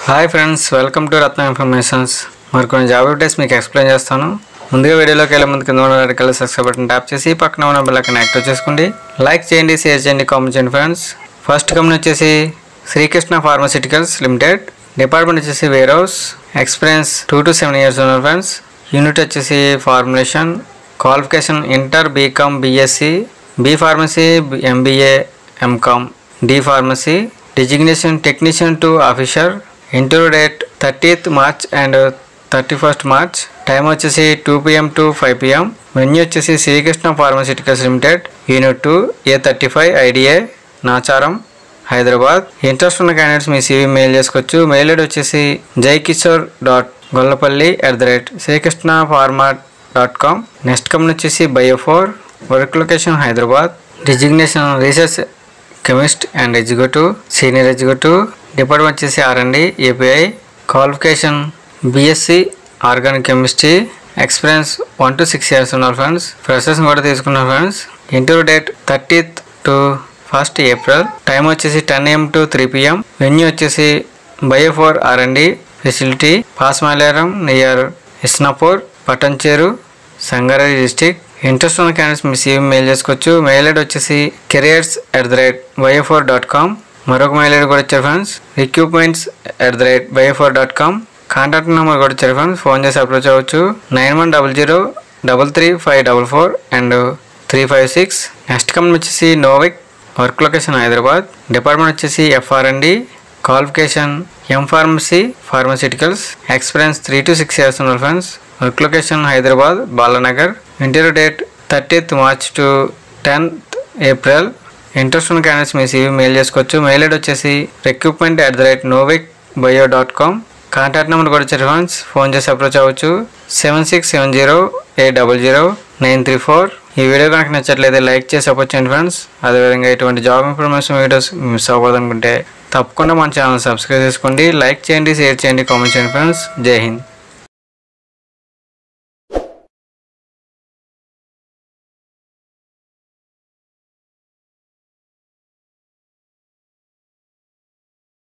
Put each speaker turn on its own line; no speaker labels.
Hi friends, welcome to Ratna informations. మరికొన్ని job updates మీకు explain చేస్తాను. ముందుగా వీడియోలోకి వెళ్ళే ముందు కింద ఉన్న red colour subscribe button tap చేసి పక్కన ఉన్న బెల్ ఐకాన్ యాక్టివేట్ చేసుకోండి. లైక్ చేయండి, షేర్ చేయండి, కామెంట్ చేయండి ఫ్రెండ్స్. ఫస్ట్ కంపెనీ వచ్చేసి శ్రీకృష్ణ ఫార్మాస్యూటికల్స్ లిమిటెడ్. డిపార్ట్మెంట్ వచ్చేసి warehouse. Experience 2 to 7 years ఉన్నారు ఫ్రెండ్స్. యూనిట్ వచ్చేసి formulation. Qualification inter, BCom, BSc, B pharmacy, MBA, MCom, D pharmacy. Designation technician to officer. Interview date 30th March and 31st March. Time వచ్చేసి 2 PM to 5 PM. Venue వచ్చేసి Srikrishna pharmaceuticals limited, unit 2, A35 IDA, Nacharam, Hyderabad. Interest ఉన్న candidates మీ CV mail చేసుకోవచ్చు. Mail ID వచ్చేసి jaikishore.gollapalli@srikrishnafarma.com. Next company వచ్చేసి Bio4. Work location Hyderabad. Designation research chemist and executive, senior executive. Department వచ్చేసి R&D API. Qualification BSc organic chemistry. Experience 1 to 6 years ఉన్నారు friends. Freshers కూడా తీసుకున్నారు friends. Interview date 30th to 1st April. Time వచ్చేసి 10 AM to 3 PM. Venue వచ్చేసి Bio4 R&D facility, Pashamylaram near Isnapur, Patancheru, Sangareddy district. Interest ఉన్న candidates మీ CV mail చేసుకోవచ్చు. Mail ID వచ్చేసి careers@bio4.com. మరొక మెయిల్ ఐడి కూడా ఇచ్చారు ఫ్రెండ్స్, recruitments@bio4.com. కాంటాక్ట్ నెంబర్ కూడా ఇచ్చారు ఫ్రెండ్స్, ఫోన్ చేసి అప్రోచ్ అవ్వచ్చు. 9100333544 and 356. నెక్స్ట్ కంపెనీ వచ్చేసి Novic. Work location Hyderabad. Department వచ్చేసి FR&D. Qualification M Pharmacy pharmaceuticals. Experience 3 to 6 years ఉన్నారు friends. Work location Hyderabad, Balanagar. Interview date 30th March to 10th April. Interest ఉన్న candidates మీ CV mail చేసుకోవచ్చు. Mail ID వచ్చేసి recruitment@novicbio.com. Contact number కూడా ఇచ్చారు friends, phone చేసి approach అవ్వచ్చు. 7670800934. ఈ వీడియో కనుక నచ్చట్లయితే లైక్ చేసి సపోర్ట్ చేయండి ఫ్రెండ్స్. అదేవిధంగా ఇటువంటి జాబ్ ఇన్ఫర్మేషన్ వీడియోస్ మిస్ అవ్వకూడదు అనుకుంటే తప్పకుండా మన ఛానల్ సబ్స్క్రైబ్ చేసుకోండి. లైక్ చేయండి, షేర్ చేయండి, కామెంట్ చేయండి ఫ్రెండ్స్. జై హింద్.